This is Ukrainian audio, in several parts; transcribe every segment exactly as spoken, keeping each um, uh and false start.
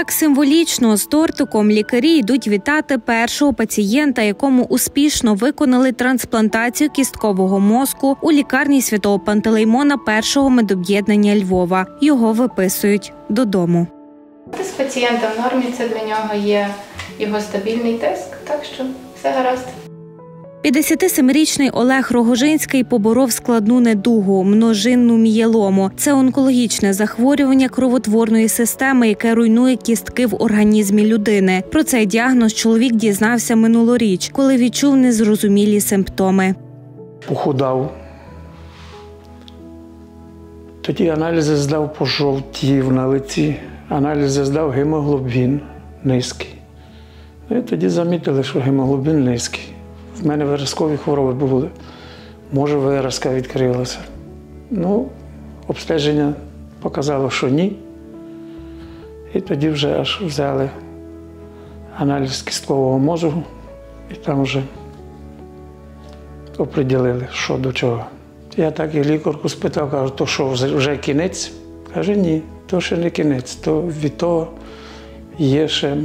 Так символічно з тортиком лікарі йдуть вітати першого пацієнта, якому успішно виконали трансплантацію кісткового мозку у лікарні Святого Пантелеймона першого медоб'єднання Львова. Його виписують додому. З пацієнта в нормі, це для нього є його стабільний тиск, так що все гаразд. п'ятдесятисемирічний Олег Рогожинський поборов складну недугу – множинну мієлому. Це онкологічне захворювання кровотворної системи, яке руйнує кістки в організмі людини. Про цей діагноз чоловік дізнався минулоріч, коли відчув незрозумілі симптоми. Похудав. Тоді аналізи здав, пожовтів на лиці. Аналізи здав, гемоглобін низький. І тоді замітили, що гемоглобін низький. В мене виразкові хвороби були. Може, виразка відкрилася. Ну, обстеження показало, що ні. І тоді вже аж взяли аналіз кісткового мозку і там вже оприділили, що до чого. Я так і лікарку спитав, кажу, то що, вже кінець? Каже, ні, то ще не кінець, то від того є ще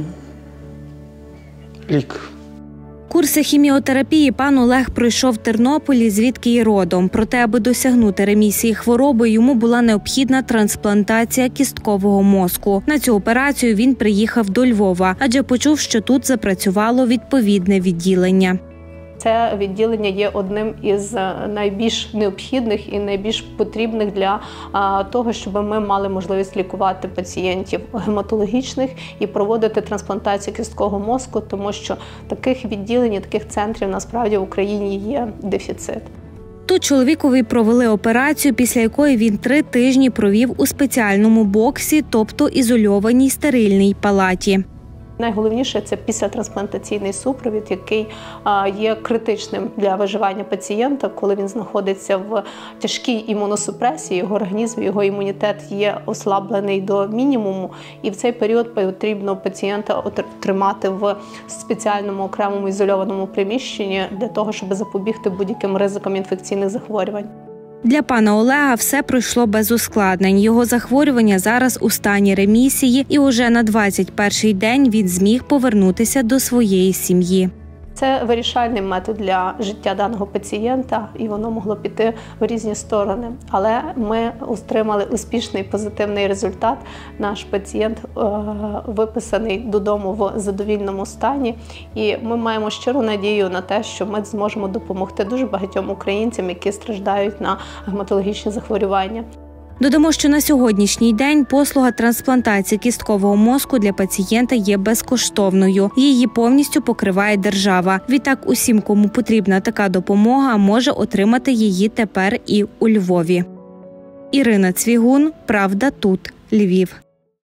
лік. Курси хіміотерапії пан Олег пройшов в Тернополі, звідки й родом. Проте, аби досягнути ремісії хвороби, йому була необхідна трансплантація кісткового мозку. На цю операцію він приїхав до Львова, адже почув, що тут запрацювало відповідне відділення. Це відділення є одним із найбільш необхідних і найбільш потрібних для того, щоб ми мали можливість лікувати пацієнтів гематологічних і проводити трансплантацію кісткового мозку, тому що таких відділень, таких центрів насправді в Україні є дефіцит. Тут чоловікові провели операцію, після якої він три тижні провів у спеціальному боксі, тобто ізольованій стерильній палаті. Найголовніше – це післятрансплантаційний супровід, який є критичним для виживання пацієнта, коли він знаходиться в тяжкій імуносупресії, його організм, його імунітет є ослаблений до мінімуму, і в цей період потрібно пацієнта тримати в спеціальному окремому ізольованому приміщенні для того, щоб запобігти будь-яким ризикам інфекційних захворювань. Для пана Олега все пройшло без ускладнень. Його захворювання зараз у стані ремісії, і уже на двадцять перший день він зміг повернутися до своєї сім'ї. Це вирішальний метод для життя даного пацієнта, і воно могло піти в різні сторони. Але ми отримали успішний позитивний результат. Наш пацієнт е, виписаний додому в задовільному стані. І ми маємо щиру надію на те, що ми зможемо допомогти дуже багатьом українцям, які страждають на гематологічні захворювання. Додамо, що на сьогоднішній день послуга трансплантації кісткового мозку для пацієнта є безкоштовною. Її повністю покриває держава. Відтак усім, кому потрібна така допомога, може отримати її тепер і у Львові. Ірина Цвігун, «Правда тут», Львів.